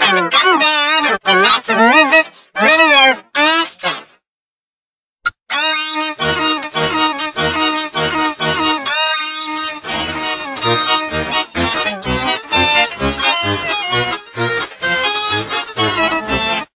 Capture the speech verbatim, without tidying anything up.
I'm a dumb dad, and that's the music.